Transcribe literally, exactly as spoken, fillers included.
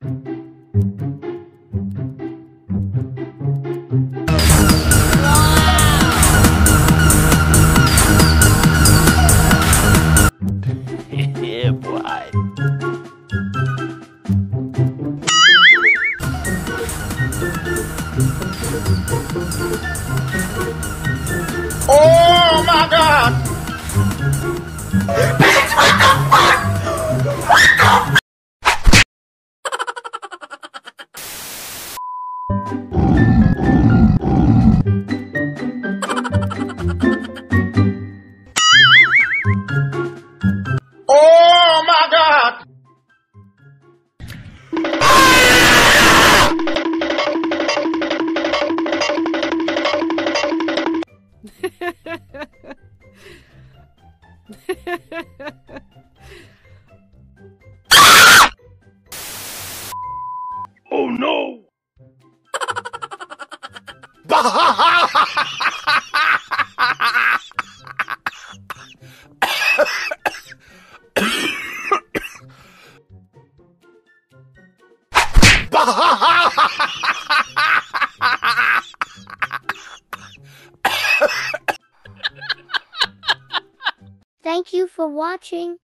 Yeah, boy. Oh my God! Bitch, what the fuck? What the? Oh my God! Oh no! Thank you for watching.